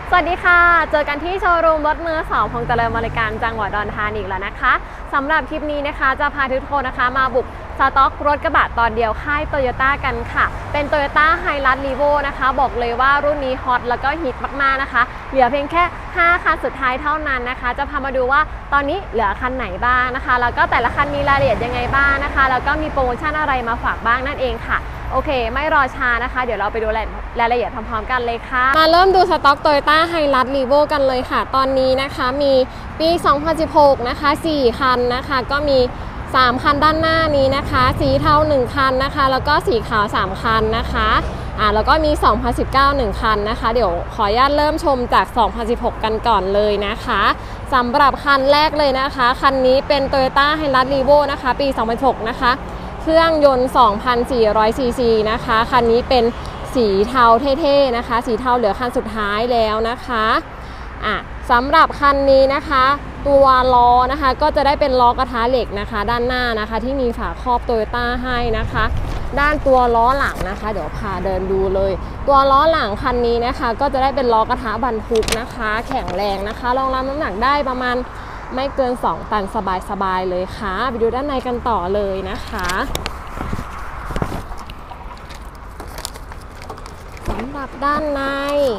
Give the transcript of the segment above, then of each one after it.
สวัสดีค่ะเจอกันที่โชว์รูมรถมือ2พงษ์เจริญบริการจังหวัดอุดรธานีอีกแล้วนะคะสำหรับคลิปนี้นะคะจะพาทุกคนนะคะมาบุกสต็อกรถกระบะตอนเดียวค่ายโตโยต้ากันค่ะเป็น Toyota Hilux Revo นะคะบอกเลยว่ารุ่นนี้ฮอตแล้วก็ฮิตมากๆนะคะเหลือเพียงแค่5คันสุดท้ายเท่านั้นนะคะจะพามาดูว่าตอนนี้เหลือคันไหนบ้างนะคะแล้วก็แต่ละคันมีรายละเอียดยังไงบ้างนะคะแล้วก็มีโปรโมชั่นอะไรมาฝากบ้างนั่นเองค่ะโอเคไม่รอช้านะคะเดี๋ยวเราไปดูรายละเอียดพร้อมๆกันเลยค่ะมาเริ่มดูสต็อก Toyota Hilux Revo กันเลยค่ะตอนนี้นะคะมีปี 2016 นะคะ4คันนะคะก็มี3คันด้านหน้านี้นะคะสีเทา1คันนะคะแล้วก็สีขาว3คันนะคะแล้วก็มี 2019 1คันนะคะเดี๋ยวขออนุญาตเริ่มชมจาก 2016 กันก่อนเลยนะคะสำหรับคันแรกเลยนะคะคันนี้เป็น Toyota Hilux Revo นะคะปี 2016 นะคะเครื่องยนต์ 2,400 ซีซีนะคะคันนี้เป็นสีเทาเท่ๆนะคะสีเทาเหลือคันสุดท้ายแล้วนะคะสำหรับคันนี้นะคะตัวล้อนะคะก็จะได้เป็นล้อกระทะเหล็กนะคะด้านหน้านะคะที่มีฝาครอบโตโยต้าให้นะคะด้านตัวล้อหลังนะคะเดี๋ยวพาเดินดูเลยตัวล้อหลังคันนี้นะคะก็จะได้เป็นล้อกระทะบรรทุกนะคะแข็งแรงนะคะรองรับน้ำหนักได้ประมาณไม่เกิน2 ตันสบายๆเลยค่ะไปดูด้านในกันต่อเลยนะคะสำหรับด้านใน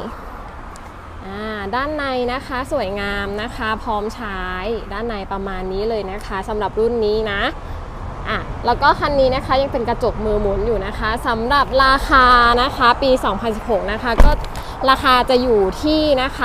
ด้านในนะคะสวยงามนะคะพร้อมใช้ด้านในประมาณนี้เลยนะคะสำหรับรุ่นนี้นะแล้วก็คันนี้นะคะยังเป็นกระจกมือหมุนอยู่นะคะสำหรับราคานะคะปี 2016 นะคะก็ราคาจะอยู่ที่นะคะ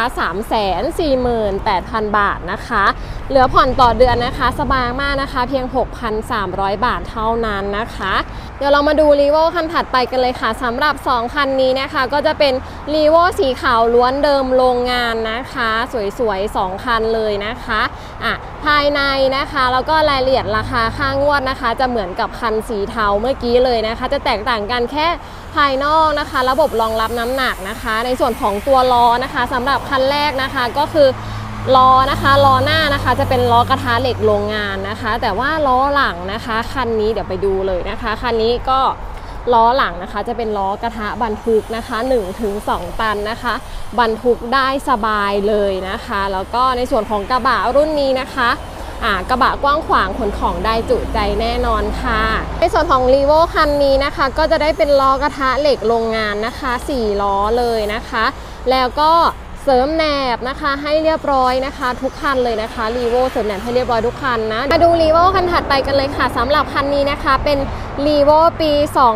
348,000 บาทนะคะเหลือผ่อนต่อเดือนนะคะสบายมากนะคะเพียง 6,300 บาทเท่านั้นนะคะเดี๋ยวเรามาดูรีโวคันถัดไปกันเลยค่ะสำหรับ2คันนี้นะคะก็จะเป็นรีโวสีขาวล้วนเดิมโรงงานนะคะสวยๆ2คันเลยนะคะภายในนะคะแล้วก็รายละเอียดราคาค่างวดนะคะจะเหมือนกับคันสีเทาเมื่อกี้เลยนะคะจะแตกต่างกันแค่ภายนอกนะคะระบบรองรับน้ำหนักนะคะในส่วนของตัวล้อนะคะสำหรับคันแรกนะคะก็คือล้อนะคะล้อหน้านะคะจะเป็นล้อกระทะเหล็กโรงงานนะคะแต่ว่าล้อหลังนะคะคันนี้เดี๋ยวไปดูเลยนะคะคันนี้ก็ล้อหลังนะคะจะเป็นล้อกระทะบรรทุกนะคะ 1-2 ตันนะคะบรรทุกได้สบายเลยนะคะแล้วก็ในส่วนของกระบะรุ่นนี้นะคะกระบะกว้างขวางขนของได้จุใจแน่นอนค่ะในส่วนของ Revo คันนี้นะคะก็จะได้เป็นล้อกระทะเหล็กโรงงานนะคะ4ล้อเลยนะคะแล้วก็เสริมแหนบนะคะให้เรียบร้อยนะคะทุกคันเลยนะคะ Revo เสริมแหนบให้เรียบร้อยทุกคันนะมาดู Revo คันถัดไปกันเลยค่ะสำหรับคันนี้นะคะเป็น Revo ปี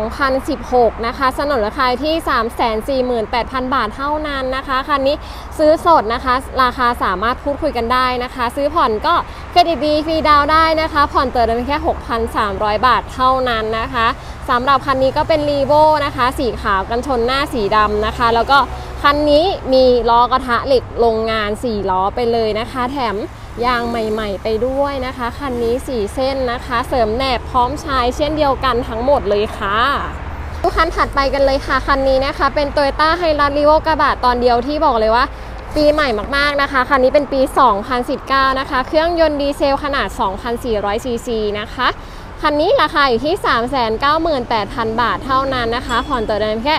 2016 นะคะสนนราคาที่ 348,000 บาทเท่านั้นนะคะคันนี้ซื้อสดนะคะราคาสามารถพูดคุยกันได้นะคะซื้อผ่อนก็เครดิตดีฟรีดาวได้นะคะผ่อนเติมเพียงแค่ 6,300 บาทเท่านั้นนะคะสำหรับคันนี้ก็เป็น Revo นะคะสีขาวกันชนหน้าสีดำนะคะแล้วก็คันนี้มีล้อกระทะเหล็กโรงงาน4ล้อไปเลยนะคะแถมยางใหม่ๆไปด้วยนะคะคันนี้4เส้นนะคะเสริมแหนบพร้อมใช้เช่นเดียวกันทั้งหมดเลยค่ะทุกคันถัดไปกันเลยค่ะคันนี้นะคะเป็น Toyota Hilux Revo กระบะตอนเดียวที่บอกเลยว่าปีใหม่มากๆนะคะคันนี้เป็นปี 2019 นะคะเครื่องยนต์ดีเซลขนาด 2,400 ซีซีนะคะคันนี้ราคาอยู่ที่ 398,000 บาทเท่านั้นนะคะผ่อนต่อเดือนแค่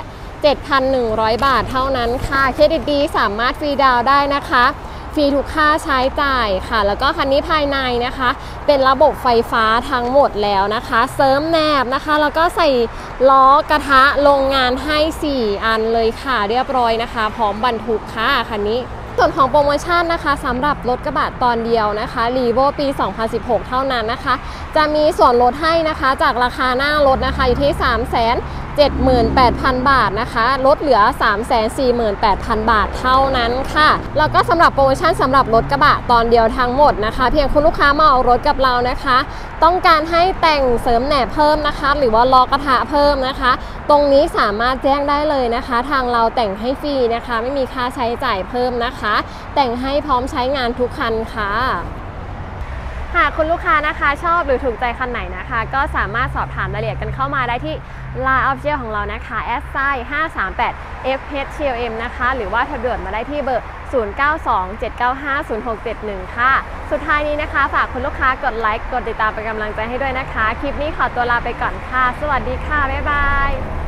7,100 บาทเท่านั้นค่ะเครดิตดีสามารถฟรีดาวน์ได้นะคะฟรีทุกค่าใช้จ่ายค่ะแล้วก็คันนี้ภายในนะคะเป็นระบบไฟฟ้าทั้งหมดแล้วนะคะเสริมแหนบนะคะแล้วก็ใส่ล้อกระทะโรงงานให้4อันเลยค่ะเรียบร้อยนะคะพร้อมบรรทุกค่ะคันนี้ส่วนของโปรโมชั่นนะคะสำหรับรถกระบะตอนเดียวนะคะ Revo ปี 2016 เท่านั้นนะคะจะมีส่วนลดให้นะคะจากราคาหน้ารถนะคะอยู่ที่ 378,000 บาทนะคะลดเหลือ 348,000 บาทเท่านั้นค่ะแล้วก็สำหรับโปรโมชั่นสำหรับรถกระบะตอนเดียวทั้งหมดนะคะเพียงคุณลูกค้ามาเอารถกับเรานะคะต้องการให้แต่งเสริมแหนบเพิ่มนะคะหรือว่าล้อกระทะเพิ่มนะคะตรงนี้สามารถแจ้งได้เลยนะคะทางเราแต่งให้ฟรีนะคะไม่มีค่าใช้จ่ายเพิ่มนะคะแต่งให้พร้อมใช้งานทุกคันค่ะหากคุณลูกค้านะคะชอบหรือถูกใจคันไหนนะคะก็สามารถสอบถามรายละเอียดกันเข้ามาได้ที่ LINE Official ของเรานะคะ @538FHLM นะคะหรือว่าโทรด่วนมาได้ที่เบอร์ 0927950671 ค่ะสุดท้ายนี้นะคะฝากคุณลูกค้ากดไลค์กดติดตามเป็นกำลังใจให้ด้วยนะคะคลิปนี้ขอตัวลาไปก่อนค่ะสวัสดีค่ะบ๊ายบาย